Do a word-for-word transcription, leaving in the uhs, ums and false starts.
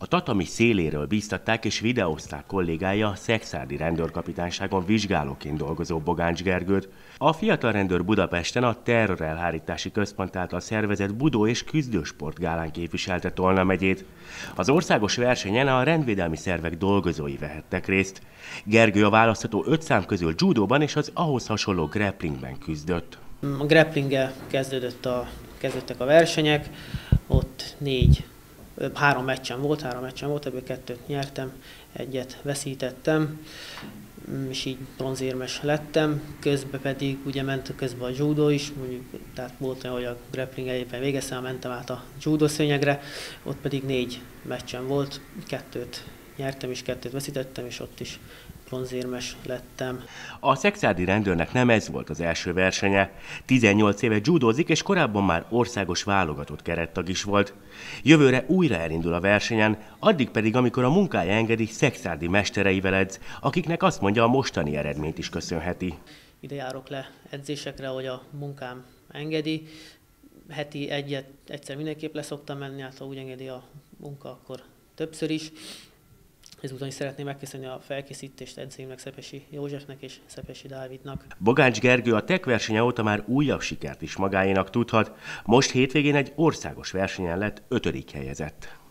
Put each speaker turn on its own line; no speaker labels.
A tatami széléről bíztatták és videózták kollégája a szekszárdi rendőrkapitányságon vizsgálóként dolgozó Bogáncs Gergőt. A fiatal rendőr Budapesten a terrorelhárítási központ által szervezett budó- és küzdősportgálán képviselte Tolna megyét. Az országos versenyen a rendvédelmi szervek dolgozói vehettek részt. Gergő a választható öt szám közül judóban és az ahhoz hasonló grapplingben küzdött.
A grapplinggel kezdődött a, kezdődtek a versenyek, ott négy Három meccsen volt, három meccsen volt, ebből kettőt nyertem, egyet veszítettem, és így bronzérmes lettem. Közben pedig ugye ment közben a judó is, mondjuk, tehát volt olyan, hogy a grappling éppen végeztem, mentem át a judó szőnyegre, ott pedig négy meccsen volt, kettőt nyertem és kettőt veszítettem, és ott is bronzérmes lettem.
A szekszárdi rendőrnek nem ez volt az első versenye. tizennyolc éve judózik, és korábban már országos válogatott kerettag is volt. Jövőre újra elindul a versenyen, addig pedig, amikor a munkája engedi, szekszárdi mestereivel edz, akiknek azt mondja, a mostani eredményt is köszönheti.
Ide járok le edzésekre, hogy a munkám engedi. Heti egyet, egyszer mindenképp leszoktam menni, hát ha úgy engedi a munka, akkor többször is. Ezúton is szeretném megköszönni a felkészítést edzőimnek, Szepesi Józsefnek és Szepesi Dávidnak.
Bogáncs Gergő a tek versenye óta már újabb sikert is magáénak tudhat. Most hétvégén egy országos versenyen lett ötödik helyezett.